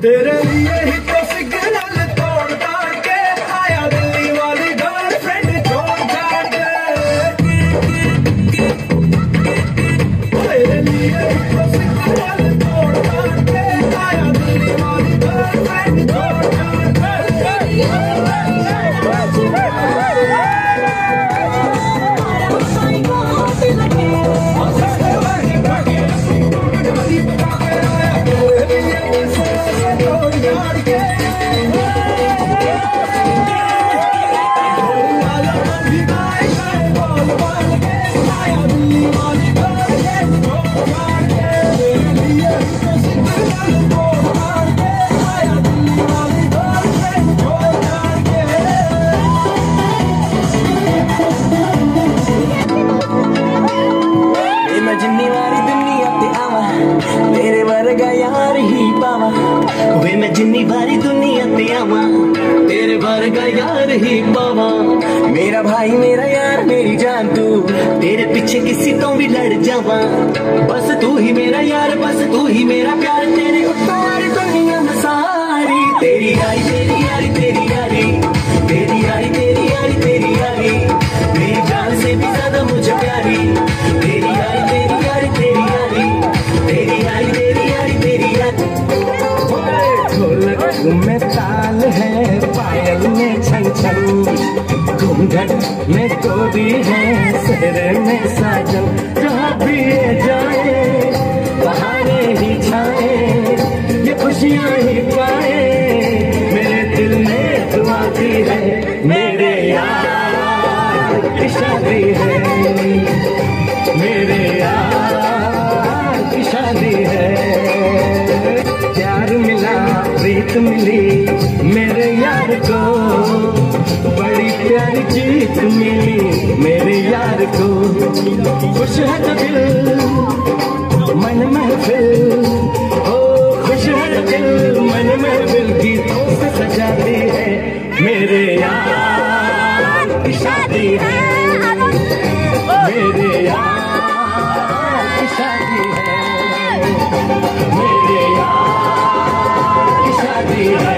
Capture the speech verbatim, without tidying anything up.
तेरे लिए ही तो सिग्नल तोड़ ताड़ के आया दिल्ली वाली गर्लफ्रेंड छोड़ छाड़ के। तेरे लिए ही तो सिग्नल तोड़ ताड़ के आया दिल्ली वाली गर्लफ्रेंड छोड़ छाड़ के। जिन्नी वारी दुनिया ते आवा तेरे वर्गा यार ही पावा। वे मैं जिन्नी वारी दुनिया ते आवा तेरे वर्गा यार ही पावा। मेरा भाई मेरा यार मेरी जान तू, तेरे पीछे किसी तो भी लड़ जावा। बस तू ही मेरा यार, बस तू ही मेरा प्यार, तेरे उत्तारी दुनिया में सारी। तेरी यारी तेरी यारी तेरी यारी तेरी यारी तेरी यारी तेरी यारी मेरी जान से भी ज्यादा मुझे प्यारी। तेरी यारी तेरी यारी तेरी यारी तेरी यारी तेरी यारी तेरी यारी। ढोलक में ताल है, पायल में छन छन, घूंघट में गोरी है, सेहरे में साजन। जहाँ भी ये जाए बहारे ही छाए, ये खुशियाँ ही पाए, मेरे दिल में दुआ दी है। मेरे यार की शादी है, मेरे यार की शादी है। प्यार मिला प्रीत मिली मेरे यार को, बड़ी प्यारी जीत मिली मेरे यार को। खुश है तो दिल मन महफिल, ओ खुश है तो दिल मन महफिल, गीतों से सजाती है मेरे यार की शादी है। मेरे यार की शादी है, मेरे यार की शादी है।